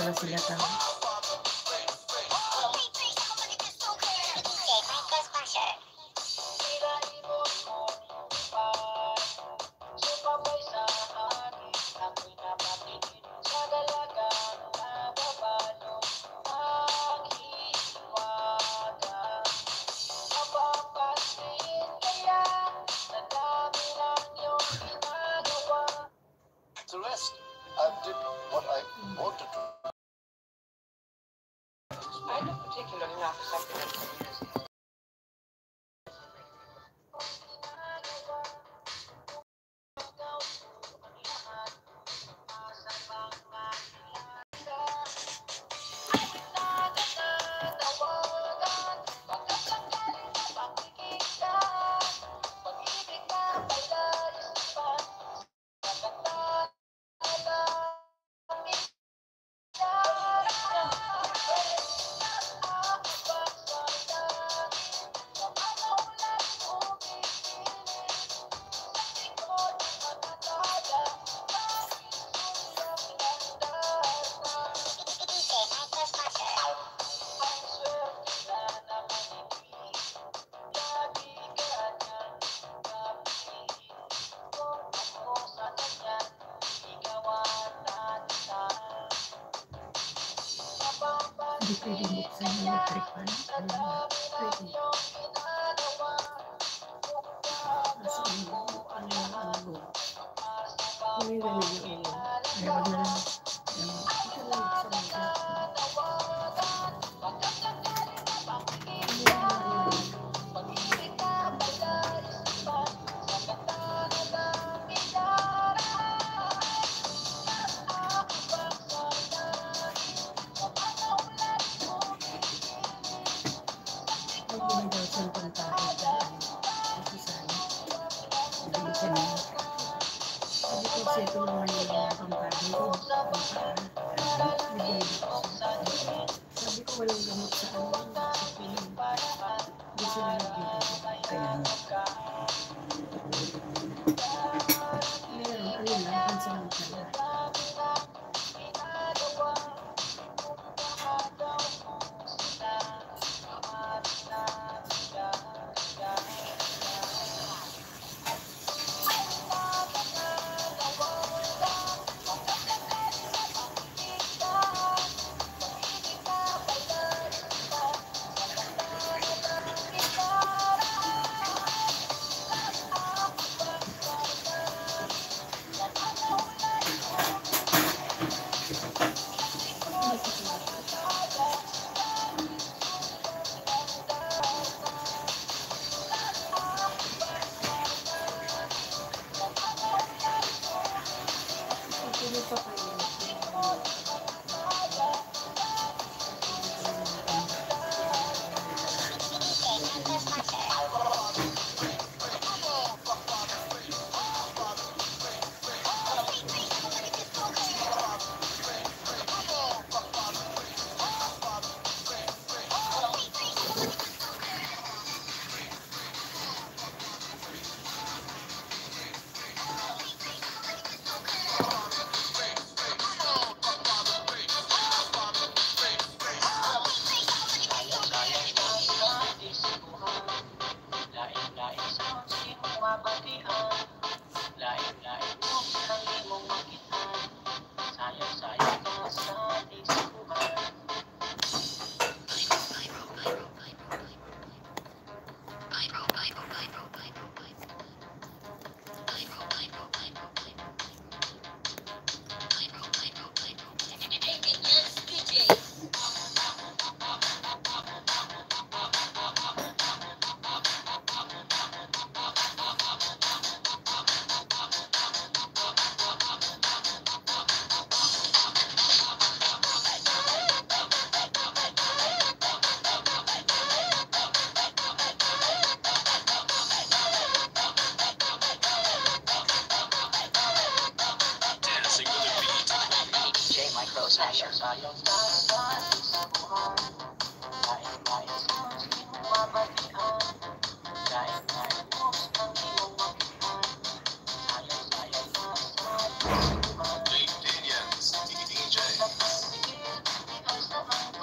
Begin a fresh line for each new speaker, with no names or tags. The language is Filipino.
pala sila tao.
The rest, I did what I wanted to.
I don't particularly know for something that's music.
Hindi pwede buksan yung electric fan. Pwede. Kasi ano yung ulo. Hindi lamig yung ulo. Kaya wag na lang. Ito lang buksan yung electric fan. Hindi na lang yung binigawsan pantakot dyan. Kasi sana, bilisan niya. Sabi ko, seto naman yung mga pampagod. Sabi ko, walang gamot sa ano. Sa piling. Hindi sila nagbibigay. Kaya nga. Meron, ano lang, pansamantala.